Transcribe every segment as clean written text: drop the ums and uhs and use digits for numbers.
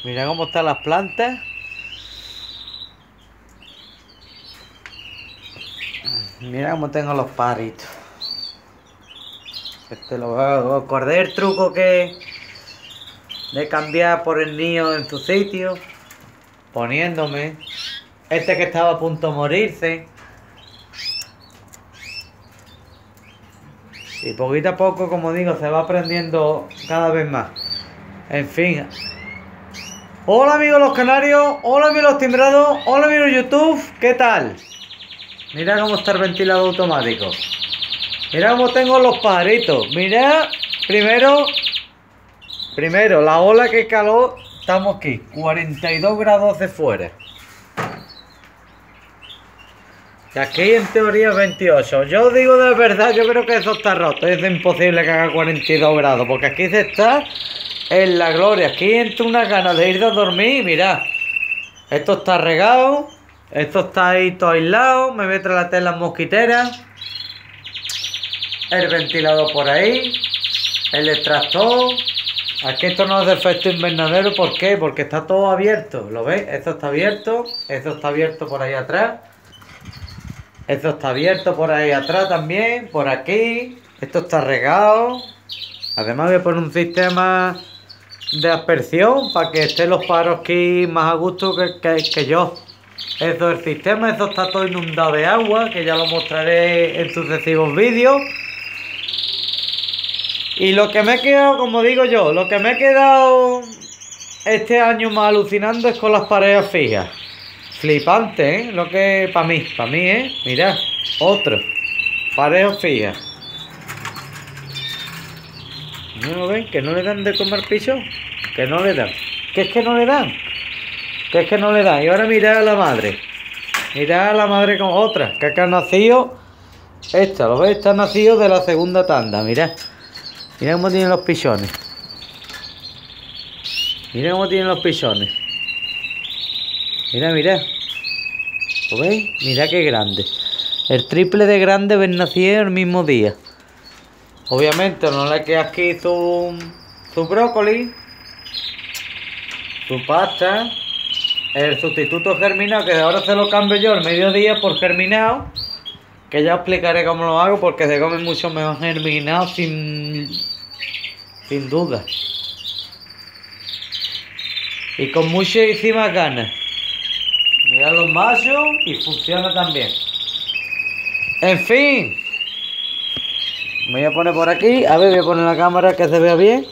Mira cómo están las plantas. Mira cómo tengo los paritos. Lo acordé el truco que de cambiar por el niño en su sitio, poniéndome este que estaba a punto de morirse. Y poquito a poco, como digo, se va aprendiendo cada vez más. En fin. Hola amigos los canarios, hola amigos los timbrados, hola amigos YouTube, ¿qué tal? Mira cómo está el ventilador automático. Mira cómo tengo los pajaritos. Mira, primero, la ola que calor. Estamos aquí, 42 grados de fuera. Y aquí en teoría 28. Yo digo de verdad, yo creo que eso está roto. Es imposible que haga 42 grados, porque aquí se está en la gloria. Aquí entre unas ganas de ir a dormir. Mirad, esto está regado, esto está ahí todo aislado. Me voy a traer la tela mosquitera, el ventilador por ahí, el extractor. Aquí esto no es de efecto invernadero. ¿Por qué? Porque está todo abierto. ¿Lo veis? Esto está abierto. Esto está abierto por ahí atrás. Esto está abierto por ahí atrás también. Por aquí. Esto está regado. Además voy a poner un sistema de aspersión para que estén los pájaros aquí más a gusto que yo. Eso es el sistema. Esto está todo inundado de agua, que ya lo mostraré en sucesivos vídeos. Y lo que me he quedado, como digo yo, lo que me he quedado este año más alucinando es con las paredes fijas. Flipante, ¿eh? Lo que para mí, ¿eh? Mirad, otro. Paredes fijas. ¿No lo ven? Que no le dan de comer piso. Que no le dan. Que es que no le dan. Que es que no le dan. Y ahora mirad a la madre. Mirad a la madre con otra. Que ha nacido. Esta, ¿lo veis? Está nacido de la segunda tanda, mirad. Mira cómo tienen los pichones. Mira cómo tienen los pichones. Mira, mira. ¿Lo veis? Mira qué grande. El triple de grande ven nacido el mismo día. Obviamente no le queda aquí su brócoli, su pasta, el sustituto germinado, que ahora se lo cambio yo al mediodía por germinado. Que ya explicaré cómo lo hago, porque se come mucho mejor germinado sin duda. Y con muchísimas ganas. Mirad los machos y funciona también. En fin. Me voy a poner por aquí. A ver, voy a poner la cámara que se vea bien.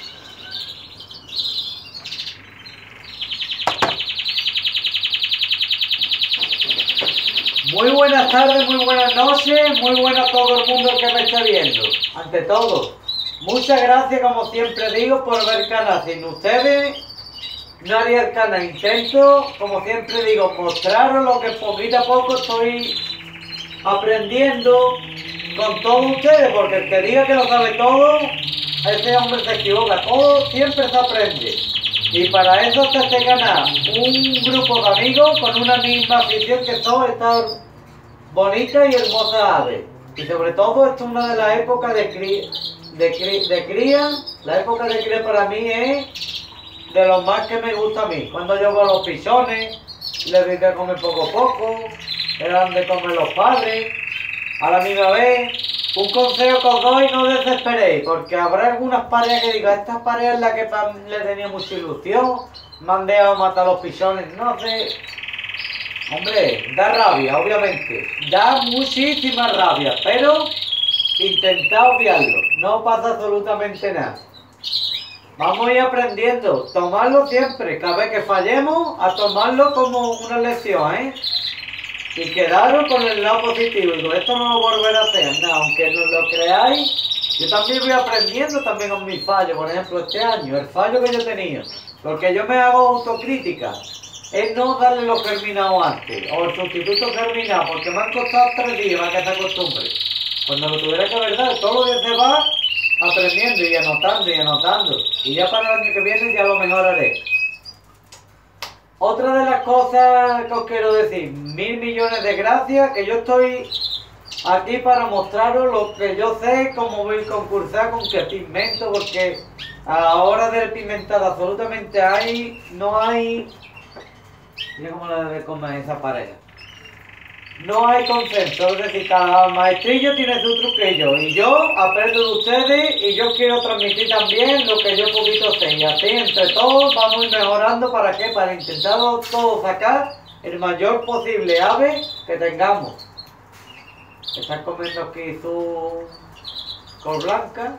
Muy buenas tardes, muy buenas noches, muy buenas a todo el mundo que me está viendo. Ante todo, muchas gracias, como siempre digo, por ver el canal. Sin ustedes no haría el canal. Intento, como siempre digo, mostraros lo que poquito a poco estoy aprendiendo con todos ustedes, porque el que diga que lo sabe todo, ese hombre se equivoca. Todo siempre se aprende. Y para eso está este canal, un grupo de amigos con una misma afición, que son estas bonitas y hermosas aves. Y sobre todo, esto es una de las épocas de cría. La época de cría para mí es de lo más que me gusta a mí. Cuando yo veo los pichones, les doy de comer poco a poco, les dan de comer los padres. A la misma vez, un consejo que os doy: no desesperéis, porque habrá algunas parejas que digan, esta pareja es la que le tenía mucha ilusión, me han dejado matar los pichones, no sé. Hombre, da rabia, obviamente, da muchísima rabia, pero intentad obviarlo, no pasa absolutamente nada. Vamos a ir aprendiendo, tomarlo siempre, cada vez que fallemos, a tomarlo como una lección, ¿eh? Y quedaros con el lado positivo. Digo, esto no lo volveré a hacer, no, aunque no lo creáis. Yo también voy aprendiendo también con mis fallos. Por ejemplo, este año, el fallo que yo he tenido, porque yo me hago autocrítica, es no darle los germinados antes, o el sustituto germinado, porque me han costado 3 días para que se acostumbre. Cuando lo tuviera que haber dado, todos los días se va aprendiendo y anotando y anotando. Y ya para el año que viene ya lo mejoraré. Otra de las cosas que os quiero decir, 1000 millones de gracias, que yo estoy aquí para mostraros lo que yo sé, cómo voy a concursar, con qué pigmento, porque a la hora de pigmentar absolutamente no hay... Mira cómo la debe comer esa pareja. No hay consenso, es decir, cada maestrillo tiene su truquillo y yo aprendo de ustedes y yo quiero transmitir también lo que yo poquito sé y así entre todos vamos a ir mejorando. ¿Para qué? Para intentar todos sacar el mayor posible ave que tengamos. Están comiendo aquí su col blanca,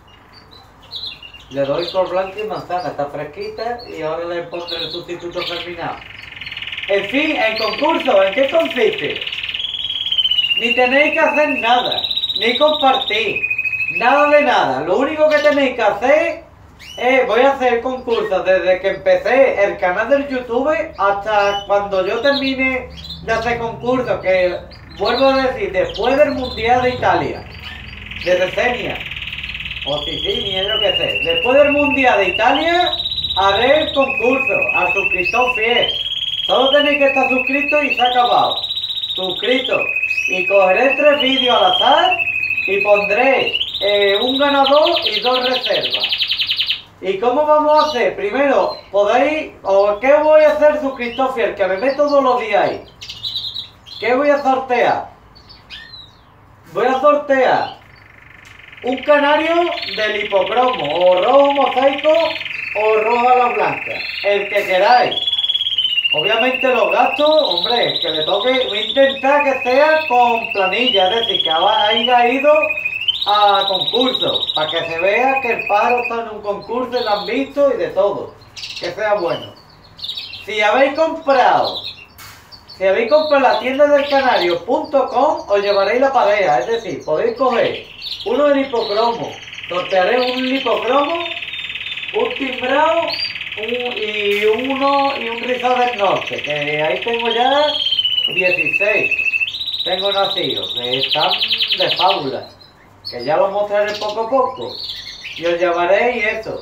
le doy col blanca y manzana, está fresquita y ahora le pondré el sustituto germinado. En fin, el concurso, ¿en qué consiste? Ni tenéis que hacer nada, ni compartir, nada de nada. Lo único que tenéis que hacer es, voy a hacer concursos desde que empecé el canal del YouTube hasta cuando yo termine de hacer concursos, que vuelvo a decir, después del Mundial de Italia, de Resenia, o Sicilia, yo qué sé, después del Mundial de Italia haré el concurso al suscriptor fiel. Solo tenéis que estar suscritos y se ha acabado. Suscritos. Y cogeré 3 vídeos al azar y pondré un ganador y 2 reservas. ¿Y cómo vamos a hacer? Primero, ¿qué voy a hacer, suscriptor fiel? Que me ve todos los días ahí. ¿Qué voy a sortear? Voy a sortear un canario del hipocromo, o rojo mosaico o rojo a la blanca. El que queráis. Obviamente los gastos, hombre, que le toque, voy a intentar que sea con planilla, es decir, que haya ido a concurso, para que se vea que el pájaro está en un concurso y lo han visto y de todo, que sea bueno. Si habéis comprado la tienda del canario.com, os llevaréis la pareja, es decir, podéis coger uno del hipocromo, sortearé un hipocromo, un timbrado, y un rizado del norte, que ahí tengo ya 16, tengo nacidos, que están de fábula, que ya los mostraré poco a poco, y os llevaréis eso.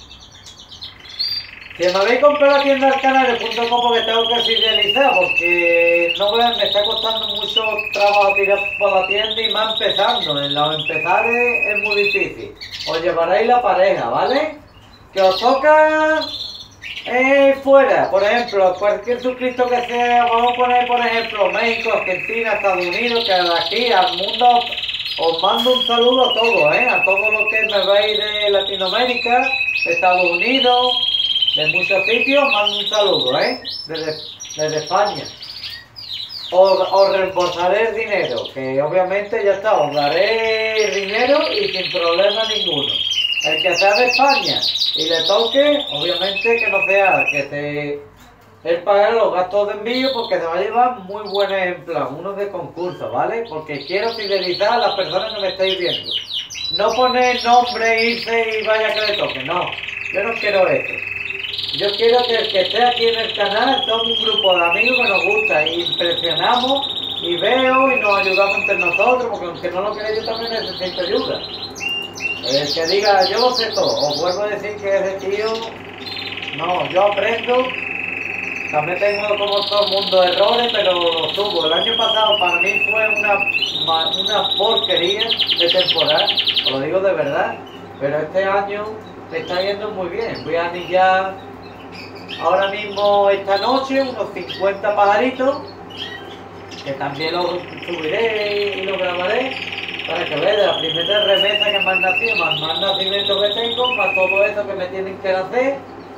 Si me habéis comprado la tienda del canario.com, porque tengo que fidelizar, porque no vean, me está costando mucho trabajo tirar por la tienda y más empezando, en los empezar es muy difícil. Os llevaréis la pareja, ¿vale? Que os toca fuera, por ejemplo, cualquier suscriptor que sea, vamos a poner por ejemplo México, Argentina, Estados Unidos, que de aquí al mundo os mando un saludo a todos, a todos los que me veis de Latinoamérica, de Estados Unidos, de muchos sitios, mando un saludo, desde España. Os reembolsaré el dinero, que obviamente ya está, os daré el dinero y sin problema ninguno. El que sea de España y le toque, obviamente que no sea, él pagará los gastos de envío, porque se va a llevar muy buen ejemplar, uno de concurso, ¿vale? Porque quiero fidelizar a las personas que me estáis viendo. No poner nombre, irse y vaya que le toque, no. Yo no quiero eso. Yo quiero que el que esté aquí en el canal somos un grupo de amigos que nos gusta y impresionamos y veo y nos ayudamos entre nosotros, porque aunque no lo queréis, yo también necesito ayuda. El que diga, yo lo sé todo, os vuelvo a decir que ese tío, no, yo aprendo, también tengo como todo el mundo errores, pero los subo. El año pasado para mí fue una porquería de temporada, os lo digo de verdad, pero este año me está yendo muy bien. Voy a anillar ahora mismo esta noche unos 50 pajaritos, que también los subiré y los grabaré, para que vean la primera remesa que me han nacido, más nacimiento que tengo, más todo eso que me tienen que hacer,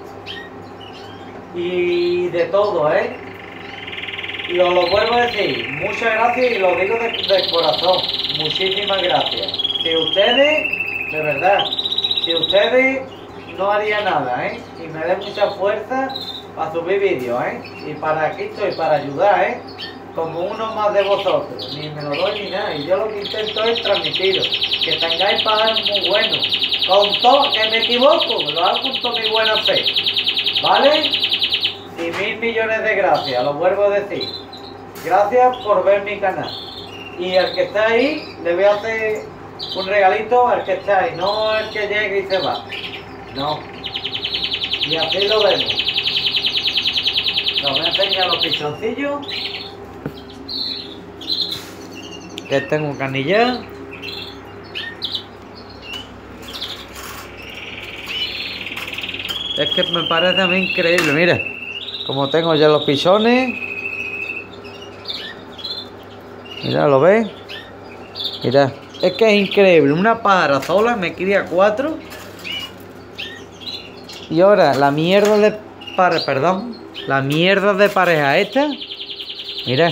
y de todo, Y os lo vuelvo a decir, muchas gracias y lo digo de corazón, muchísimas gracias. Si ustedes, de verdad, si ustedes no haría nada, y me den mucha fuerza para subir vídeos, y para aquí estoy, para ayudar, como uno más de vosotros, ni me lo doy ni nada, y yo lo que intento es transmitiros, que tengáis pájaros muy buenos, con todo, que me equivoco, lo hago con toda mi buena fe, ¿vale? Y 1000 millones de gracias, lo vuelvo a decir, gracias por ver mi canal, y al que está ahí, le voy a hacer un regalito al que está ahí, no al que llegue y se va, no, y así lo vemos. Os voy a enseñar los pichoncillos. Que tengo canilla. Es que me parece a mí increíble, mira. Como tengo ya los pisones. Mira, ¿lo ves? Mira, es que es increíble. Una pájara sola me cría 4. Y ahora la mierda de pareja, perdón. La mierda de pareja esta. Mira.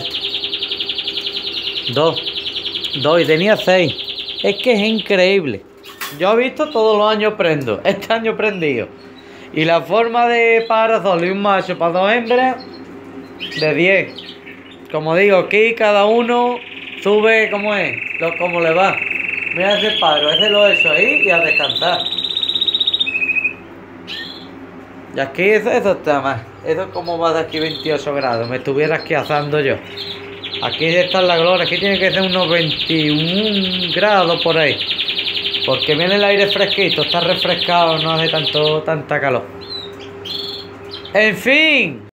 2 y tenía 6. Es que es increíble. Yo he visto todos los años prendo. Este año prendido. Y la forma de pájaro solo y un macho para 2 hembras de 10. Como digo, aquí cada uno sube como es, como le va. Mira ese pájaro, ese lo he hecho ahí y a descansar. Y aquí eso está más. Eso es como va de aquí 28 grados. Me estuviera aquí asando yo. Aquí está la gloria. Aquí tiene que ser unos 21 grados por ahí. Porque viene el aire fresquito. Está refrescado. No hace tanta calor. En fin.